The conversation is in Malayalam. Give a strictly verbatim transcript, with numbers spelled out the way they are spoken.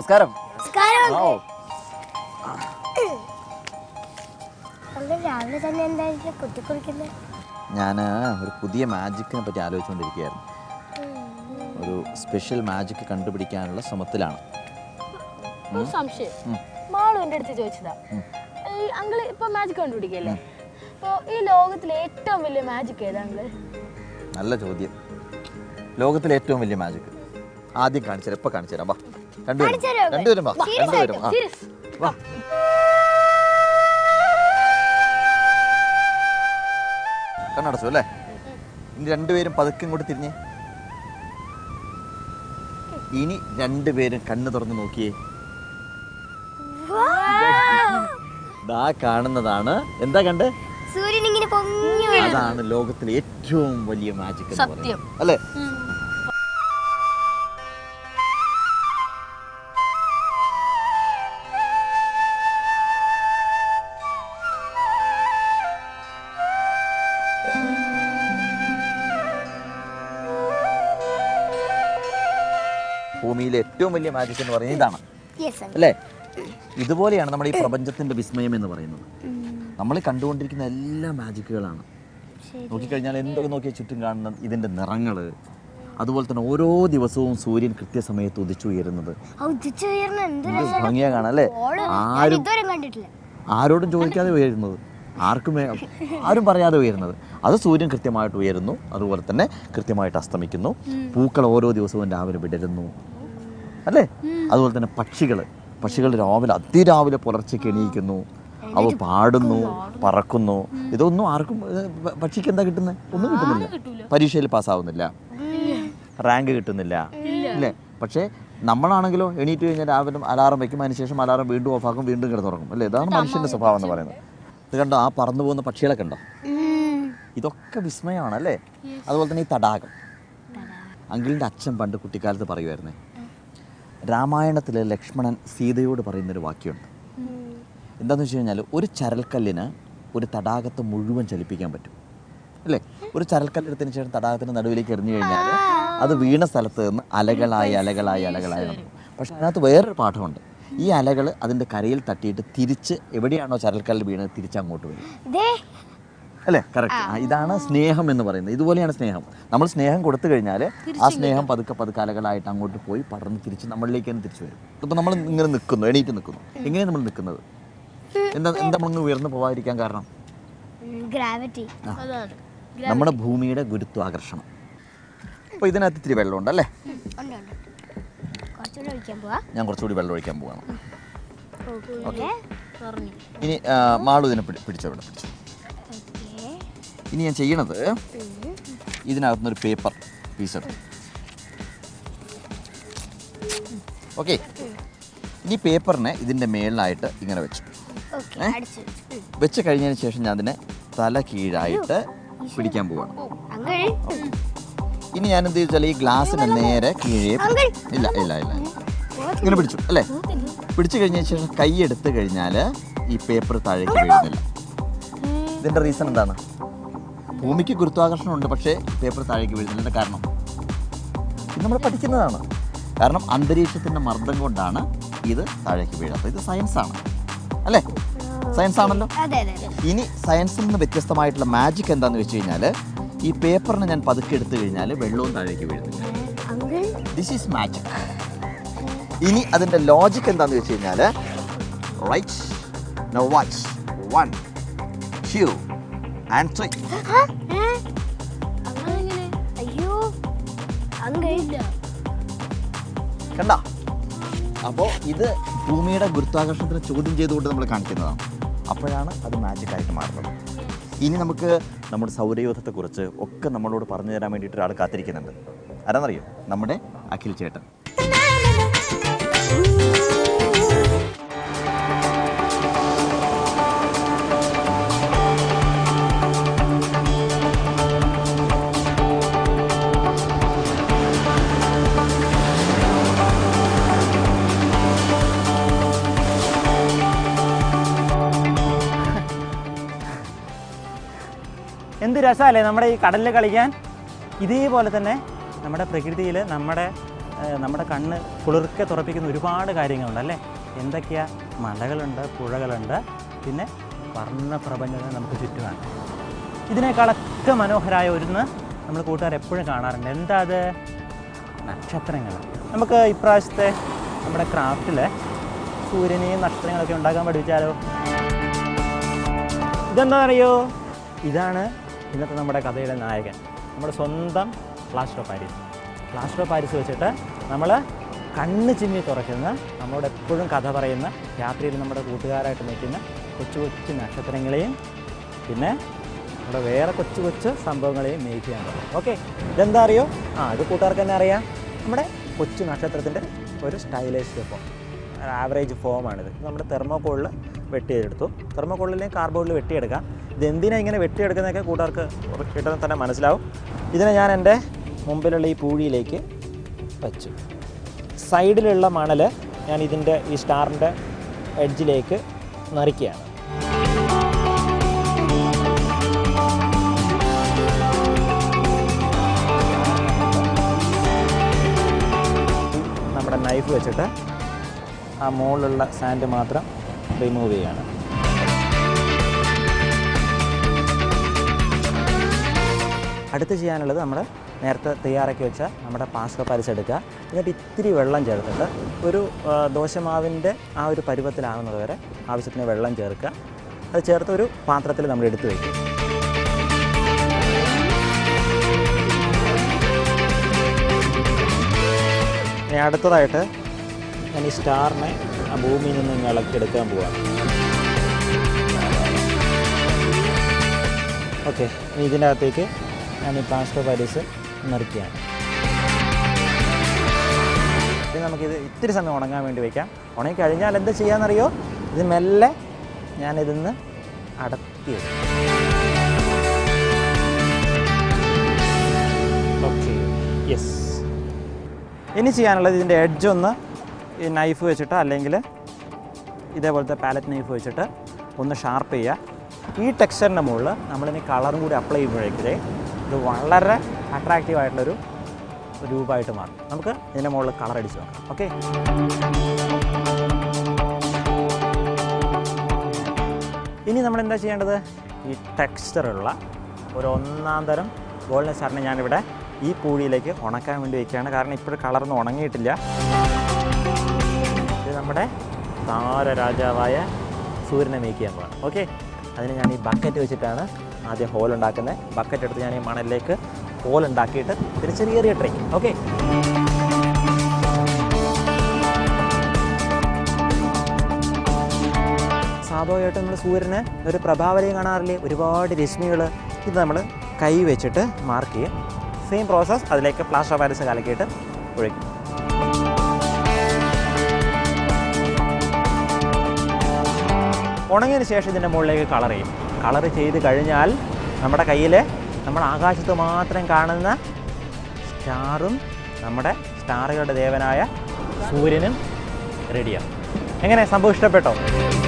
നമസ്കാരം. രാവിലെ തന്നെ എന്തായാലും കുത്തിക്കുളിക്കുന്നത്. ഞാൻ ഒരു പുതിയ മാജിക്കിനെ പറ്റി ആലോചിച്ചുകൊണ്ടിരിക്കുകയായിരുന്നു. ഒരു സ്പെഷ്യൽ മാജിക് കണ്ടുപിടിക്കാനുള്ള ശ്രമത്തിലാണ്. സംശയം മാളു എൻ്റെ അടുത്ത് ചോദിച്ചതാ, ഈ അങ്കിള് ഇപ്പൊ മാജിക് കണ്ടുപിടിക്കല്ലേ, അപ്പൊ ഈ ലോകത്തിലെ ഏറ്റവും വലിയ മാജിക് ഏതാ അങ്കിള്? നല്ല ചോദ്യം. ലോകത്തിലെ ഏറ്റവും വലിയ മാജിക് ആദ്യം കാണിച്ചു തരാം. ഇപ്പൊ കാണിച്ചു തരാം. വാ രണ്ടുപേരും രണ്ടുപേരും വാ രണ്ടുപേരും വാ. കണ്ണടച്ചു അല്ലേ? ഇനി രണ്ടുപേരും പതുക്കെ ഇങ്ങോട്ട് തിരിഞ്ഞേ. ഇനി രണ്ടുപേരും കണ്ണ് തുറന്ന് നോക്കിയേ. ദാ കാണുന്നതാണ് എന്താ കണ്ട്? സൂര്യൻ ഇങ്ങനെ പൊങ്ങി. അതാണ് ലോകത്തിലെ ഏറ്റവും വലിയ മാജിക് എന്ന് പറയുന്നത് അല്ലേ? ഭൂമിയിലെ ഏറ്റവും വലിയ മാജിക് എന്ന് പറയുന്നത് ഇതാണ് അല്ലേ? ഇതുപോലെയാണ് നമ്മുടെ ഈ പ്രപഞ്ചത്തിന്റെ വിസ്മയം എന്ന് പറയുന്നത്. നമ്മൾ കണ്ടുകൊണ്ടിരിക്കുന്ന എല്ലാ മാജിക്കുകളാണ്. നോക്കിക്കഴിഞ്ഞാൽ എന്തൊക്കെ നോക്കിയാൽ ചുറ്റും കാണുന്ന ഇതിന്റെ നിറങ്ങള്, അതുപോലെ തന്നെ ഓരോ ദിവസവും സൂര്യൻ കൃത്യസമയത്ത് ഉദിച്ചുയരുന്നത് ഭംഗിയാ കാണാം അല്ലേ? ആരും ആരോടും ചോദിക്കാതെ ഉയരുന്നത്, ആർക്കും ആരും പറയാതെ ഉയരുന്നത്. അത് സൂര്യൻ കൃത്യമായിട്ട് ഉയരുന്നു, അതുപോലെ തന്നെ കൃത്യമായിട്ട് അസ്തമിക്കുന്നു. പൂക്കൾ ഓരോ ദിവസവും രാവിലെ വിടരുന്നു അല്ലേ? അതുപോലെ തന്നെ പക്ഷികൾ പക്ഷികൾ രാവിലെ അതിരാവിലെ പുലർച്ചയ്ക്ക് എണീക്കുന്നു, അവ പാടുന്നു, പറക്കുന്നു. ഇതൊന്നും ആർക്കും പക്ഷിക്ക് എന്താ കിട്ടുന്നത്? ഒന്നും കിട്ടുന്നില്ല. പരീക്ഷയിൽ പാസ്സാവുന്നില്ല, റാങ്ക് കിട്ടുന്നില്ല അല്ലേ? പക്ഷേ നമ്മളാണെങ്കിലോ എണീറ്റ് കഴിഞ്ഞാൽ രാവിലെ അലാറം വയ്ക്കും, അതിനുശേഷം അലാറം വീണ്ടും ഓഫാക്കും, വീണ്ടും കിടന്നുറങ്ങും അല്ലേ? ഇതാണ് മനുഷ്യൻ്റെ സ്വഭാവം എന്ന് പറയുന്നത്. ഇത് കണ്ടോ? ആ പറന്നു പോകുന്ന പക്ഷികളെ കണ്ടോ? ഇതൊക്കെ വിസ്മയമാണ് അല്ലേ? അതുപോലെ തന്നെ ഈ തടാകം. അങ്കിളിൻ്റെ അച്ഛൻ പണ്ട് കുട്ടിക്കാലത്ത് പറയുമായിരുന്നേ, രാമായണത്തിൽ ലക്ഷ്മണൻ സീതയോട് പറയുന്നൊരു വാക്യമുണ്ട്. എന്താണെന്ന് വെച്ച് കഴിഞ്ഞാൽ ഒരു ചരൽക്കല്ലിന് ഒരു തടാകത്തെ മുഴുവൻ ചലിപ്പിക്കാൻ പറ്റും അല്ലേ? ഒരു ചരൽക്കല്ലെടുത്തതിന് ശേഷം തടാകത്തിന് നടുവിലേക്ക് എറിഞ്ഞു കഴിഞ്ഞാൽ അത് വീണ സ്ഥലത്ത് നിന്ന് അലകളായി അലകളായി അലകളായി നടക്കും. പക്ഷെ അതിനകത്ത് വേറൊരു പാഠമുണ്ട്. ഈ അലകൾ അതിൻ്റെ കരയിൽ തട്ടിയിട്ട് തിരിച്ച് എവിടെയാണോ ചരൽക്കല്ല് വീണത് തിരിച്ചങ്ങോട്ട് വരും അല്ലേ? കറക്റ്റ്. ഇതാണ് സ്നേഹം എന്ന് പറയുന്നത്. ഇതുപോലെയാണ് സ്നേഹം. നമ്മൾ സ്നേഹം കൊടുത്തു കഴിഞ്ഞാൽ ആ സ്നേഹം പതുക്കെ പതുക്കെ അലകളായിട്ട് അങ്ങോട്ട് പോയി പടർന്ന് തിരിച്ച് നമ്മളിലേക്ക് തന്നെ തിരിച്ചു വരും. ഇപ്പം നമ്മൾ ഇങ്ങനെ നിൽക്കുന്നു, എണീറ്റ് നിൽക്കുന്നു. എങ്ങനെയാണ് നമ്മൾ നിൽക്കുന്നത്? എന്താ എന്താ നമ്മൾ ഉയർന്നു പോകാതിരിക്കാൻ കാരണം? ഗ്രാവിറ്റി, നമ്മുടെ ഭൂമിയുടെ ഗുരുത്വാകർഷണം. അപ്പോൾ ഇതിനകത്ത് ഇത്തിരി വെള്ളമുണ്ട് അല്ലേ? ഞാൻ കുറച്ചുകൂടി വെള്ളം ഒഴിക്കാൻ പോവാണ്. ഓക്കെ, ഇനി മാളു ഇതിനെ പിടിച്ചോ, ഇവിടെ പിടിച്ചു. ഇനി ഞാൻ ചെയ്യണത് ഇതിനകത്തുനിന്നൊരു പേപ്പർ പീസ് എടുക്കും. ഓക്കെ, ഇനി പേപ്പറിനെ ഇതിൻ്റെ മേളിലായിട്ട് ഇങ്ങനെ വെച്ചു. വെച്ച് കഴിഞ്ഞതിന് ശേഷം ഞാൻ അതിനെ തല കീഴായിട്ട് പിടിക്കാൻ പോവാണ്. ഇനി ഞാൻ എന്ത് വെച്ചാൽ ഈ ഗ്ലാസ്സിന് നേരെ കീഴേ ഇല്ല ഇല്ല ഇല്ല ഇങ്ങനെ പിടിച്ചു അല്ലേ? പിടിച്ചു കഴിഞ്ഞതിന് ശേഷം കൈ എടുത്തു കഴിഞ്ഞാൽ ഈ പേപ്പർ താഴേക്ക് വീഴുന്നില്ല. ഇതിൻ്റെ റീസൺ എന്താണ്? ഭൂമിക്ക് ഗുരുത്വാകർഷണം ഉണ്ട്, പക്ഷേ പേപ്പർ താഴേക്ക് വീഴുന്നില്ല. കാരണം ഇത് നമ്മൾ പഠിക്കുന്നതാണ്. കാരണം അന്തരീക്ഷത്തിൻ്റെ മർദ്ദം കൊണ്ടാണ് ഇത് താഴേക്ക് വീഴാത്തത്. ഇത് സയൻസാണ് അല്ലേ? സയൻസ് ആണല്ലോ. ഇനി സയൻസിൽ നിന്ന് വ്യത്യസ്തമായിട്ടുള്ള മാജിക് എന്താണെന്ന് വെച്ച് കഴിഞ്ഞാൽ, ഈ പേപ്പറിനെ ഞാൻ പതുക്കെ എടുത്തു കഴിഞ്ഞാൽ വെള്ളവും താഴേക്ക് വീഴുന്നില്ല. This is magic. ഇനി അതിൻ്റെ ലോജിക് എന്താണെന്ന് വെച്ച് കഴിഞ്ഞാൽ, right now watch one two and three. കണ്ട? അപ്പോൾ ഇത് ഭൂമിയുടെ ഗുരുത്വാകർഷണത്തിനെ ചോദ്യം ചെയ്തുകൊണ്ട് നമ്മൾ കാണിക്കുന്നതാണ്. അപ്പോഴാണ് അത് മാജിക്കായിട്ട് മാറുന്നത്. ഇനി നമുക്ക് നമ്മുടെ സൗരയൂഥത്തെക്കുറിച്ച് ഒക്കെ നമ്മളോട് പറഞ്ഞു തരാൻ വേണ്ടിയിട്ട് ഒരാൾ കാത്തിരിക്കുന്നുണ്ട്. ആരാന്നറിയോ? നമ്മുടെ അഖിൽ ചേട്ടൻ. എന്ത് രസമല്ലേ നമ്മുടെ ഈ കടലിൽ കളിക്കാൻ. ഇതേപോലെ തന്നെ നമ്മുടെ പ്രകൃതിയിൽ നമ്മുടെ നമ്മുടെ കണ്ണ് കുളിർക്കെ തുറപ്പിക്കുന്ന ഒരുപാട് കാര്യങ്ങളുണ്ട് അല്ലേ? എന്തൊക്കെയാണ്? മലകളുണ്ട്, പുഴകളുണ്ട്, പിന്നെ വർണ്ണപ്രപഞ്ചങ്ങൾ നമുക്ക് ചുറ്റുമാണ്. ഇതിനേക്കാളൊക്കെ മനോഹരമായ ഒരുന്ന് നമ്മൾ കൂട്ടുകാർ എപ്പോഴും കാണാറുണ്ട്. എന്താ അത്? നക്ഷത്രങ്ങൾ. നമുക്ക് ഇപ്രാവശ്യത്തെ നമ്മുടെ ക്രാഫ്റ്റിൽ സൂര്യനെയും നക്ഷത്രങ്ങളൊക്കെ ഉണ്ടാക്കാൻ പഠിപ്പിച്ചാലോ? ഇതെന്താണെന്നറിയോ? ഇതാണ് ഇന്നത്തെ നമ്മുടെ കഥയുടെ നായകൻ, നമ്മുടെ സ്വന്തം plaster of Paris. Plaster of Paris വെച്ചിട്ട് നമ്മൾ കണ്ണ് ചിമ്മി തുറക്കുന്ന, നമ്മളോട് എപ്പോഴും കഥ പറയുന്ന, രാത്രിയിൽ നമ്മുടെ കൂട്ടുകാരായിട്ട് നിൽക്കുന്ന കൊച്ചു കൊച്ചു നക്ഷത്രങ്ങളെയും പിന്നെ നമ്മുടെ വേറെ കൊച്ചു കൊച്ചു സംഭവങ്ങളെയും മേക്ക് ചെയ്യാൻ പറ്റും. ഓക്കെ, ഇതെന്താ അറിയോ? ആ ഇത് കൂട്ടുകാർക്ക് തന്നെ അറിയാം. നമ്മുടെ കൊച്ചു നക്ഷത്രത്തിൻ്റെ ഒരു സ്റ്റൈലൈസ്ഡ് ഫോം, ആവറേജ് ഫോമാണിത്. നമ്മുടെ തെർമോക്കോളിൽ വെട്ടിയെടുത്തു. തെർമോക്കോളിലെയും കാർബോർഡിൽ വെട്ടിയെടുക്കാം. ഇതെന്തിനാണ് ഇങ്ങനെ വെട്ടിയെടുക്കുന്നതൊക്കെ കൂട്ടുകാർക്ക് കിട്ടുന്ന തന്നെ മനസ്സിലാവും. ഇതിനെ ഞാൻ എൻ്റെ മുമ്പിലുള്ള ഈ പൂഴിയിലേക്ക് വച്ചു. സൈഡിലുള്ള മണൽ ഞാൻ ഇതിൻ്റെ ഈ സ്റ്റാറിൻ്റെ എഡ്ജിലേക്ക് നിറയ്ക്കുകയാണ്. നമ്മുടെ നൈഫ് വെച്ചിട്ട് ആ മുകളിലുള്ള സാൻഡ് മാത്രം റിമൂവ് ചെയ്യാണ്. അടുത്ത് ചെയ്യാനുള്ളത് നമ്മൾ നേരത്തെ തയ്യാറാക്കി വെച്ച നമ്മുടെ പാസ്ക പരിച്ചെടുക്കുക. എന്നിട്ട് ഇത്തിരി വെള്ളം ചേർത്തിട്ട് ഒരു ദോശമാവിൻ്റെ ആ ഒരു പരുവത്തിലാകുന്നത് വരെ ആവശ്യത്തിന് വെള്ളം ചേർക്കുക. അത് ചേർത്ത് ഒരു പാത്രത്തിൽ നമ്മൾ എടുത്തു വയ്ക്കും. ഇനി അടുത്തതായിട്ട് ഞാൻ ഈ സ്റ്റാറിനെ ആ ഭൂമിയിൽ നിന്ന് ഇങ്ങനെ ഇളക്കിയെടുക്കാൻ പോവാണ്. ഓക്കെ, ഇനി ഇതിൻ്റെ അകത്തേക്ക് ഞാൻ ഈ പ്ലാസ്റ്റർ ഓഫ് പാരീസ് നിറയ്ക്കുകയാണ്. ഇനി നമുക്കിത് ഇത്തിരി സമയം ഉണങ്ങാൻ വേണ്ടി വയ്ക്കാം. ഉണങ്ങി കഴിഞ്ഞാൽ എന്താ ചെയ്യാമെന്നറിയോ? ഇത് മെല്ലെ ഞാനിതിന്ന് അടത്തി വയ്ക്കും. Okay, yes. ഇനി ചെയ്യാനുള്ളത് ഇതിൻ്റെ എഡ്ജൊന്ന് ഈ നൈഫ് വെച്ചിട്ട് അല്ലെങ്കിൽ ഇതേപോലത്തെ പാലറ്റ് നൈഫ് വെച്ചിട്ട് ഒന്ന് ഷാർപ്പ് ചെയ്യുക. ഈ ടെക്സ്ചറിൻ്റെ മുകളിൽ നമ്മളിനി കളറും കൂടി അപ്ലൈ ചെയ്യുമ്പോഴേക്കേ ഇത് വളരെ അട്രാക്റ്റീവായിട്ടുള്ളൊരു രൂപമായിട്ട് മാറും. നമുക്ക് ഇതിൻ്റെ മുകളിൽ കളർ അടിച്ച് നോക്കാം. ഓക്കെ, ഇനി നമ്മൾ എന്താ ചെയ്യേണ്ടത്? ഈ ടെക്സ്ചറുള്ള ഒരു ഒന്നാം തരം ഗോൾഡൻ സ്റ്റാറിനെ ഞാനിവിടെ ഈ പൂഴിയിലേക്ക് ഉണക്കാൻ വേണ്ടി വയ്ക്കുകയാണ്. കാരണം ഇപ്പോഴും കളറൊന്നും ഉണങ്ങിയിട്ടില്ല. ഇത് നമ്മുടെ താരരാജാവായ സൂര്യനെ മേക്ക് ചെയ്യാൻ പോകണം. ഓക്കെ, അതിന് ഞാൻ ഈ ബക്കറ്റ് വെച്ചിട്ടാണ് ആദ്യം ഹോൾ ഉണ്ടാക്കുന്നത്. ബക്കറ്റ് എടുത്ത് ഞാൻ ഈ മണലിലേക്ക് ഹോൾ ഉണ്ടാക്കിയിട്ട് ഒരു ചെറിയ ചെറിയ ട്രേ. ഓക്കെ, സ്വാഭാവികമായിട്ട് നമ്മൾ സൂര്യന് ഒരു പ്രഭാവലയം കാണാറില്ലേ? ഒരുപാട് രശ്മികൾ. ഇത് നമ്മൾ കൈ വെച്ചിട്ട് മാർക്ക് ചെയ്യും. സെയിം പ്രോസസ്സ് അതിലേക്ക് പ്ലാസ്റ്റർ ഓഫ് പാരീസ് കലക്കിയിട്ട് ഒഴിക്കും. ഉണങ്ങിയതിന് ശേഷം ഇതിൻ്റെ മുകളിലേക്ക് കളർ ചെയ്യും. കളർ ചെയ്ത് കഴിഞ്ഞാൽ നമ്മുടെ കയ്യിൽ നമ്മൾ ആകാശത്ത് മാത്രം കാണുന്ന സ്റ്റാറും നമ്മുടെ സ്റ്റാറുകളുടെ ദേവനായ സൂര്യനും റെഡിയാണ്. എങ്ങനെ? സംഭവം ഇഷ്ടപ്പെട്ടോ?